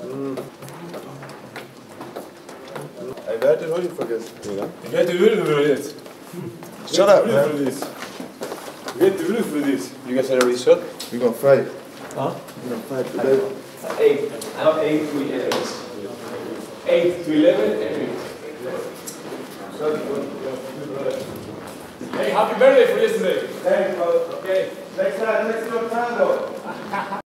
Wer hat den heute vergessen? Wer hat die Hülle für this? Shut up, man. Wer hat die Hülle für this? You guys already shot? We're gonna fight. Huh? We're gonna fight today. 8. Not 8 to 11. 8 to 11 and 8. Hey, happy birthday for yesterday. Thanks, brother. Okay. Next time, though.